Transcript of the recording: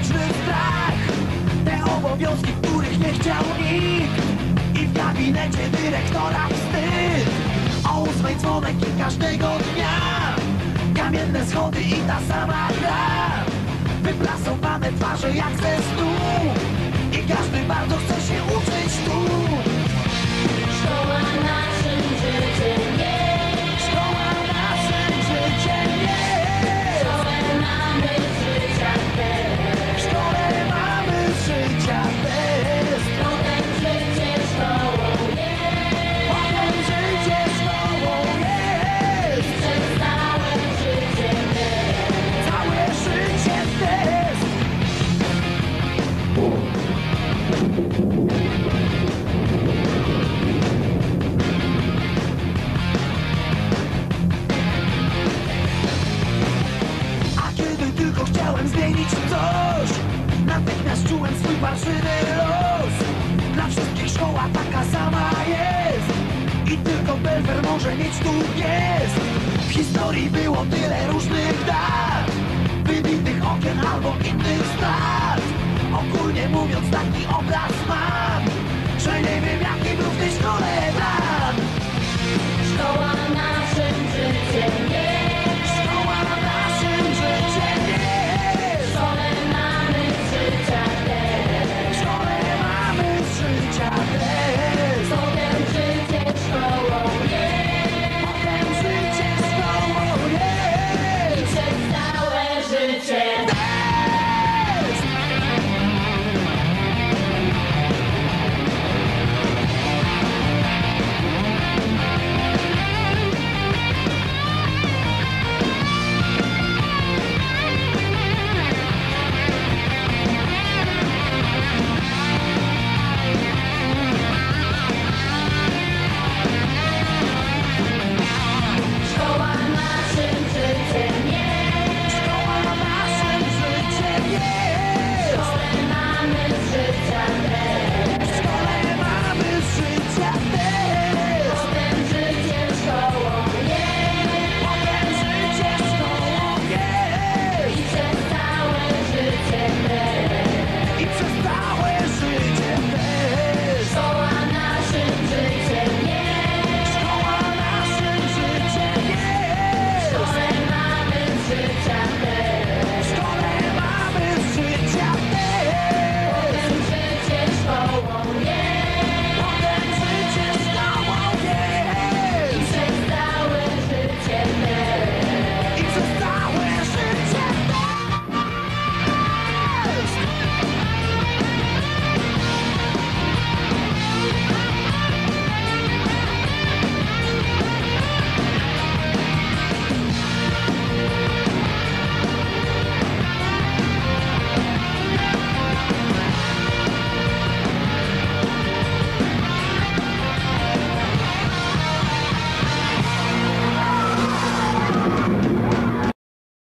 wieczny strach. Te obowiązki, których nie chciał nikt. I w gabinecie dyrektora wstyd. O 8 dzwonek i każdego dnia. Kamienne schody i ta sama gra. Wyprasowane twarze jak ze snu. I każdy bardzo chce się uczyć tu. Szkoła naszym życiem jest. Szkoła naszym życiem jest. Szkołę mamy życia bez. Szkołę mamy życia bez. Potem życie szkołą jest. Potem życie szkołą jest. Przez całe życie bez. Całe życie jest. A kiedy tylko chciałem zmienić coś, natychmiast czułem swój parszywy los. Dla wszystkich szkoła taka sama jest. I tylko Belfer może mieć tu gest. W historii było tyle różnych dat, wybitych okien albo innych strat.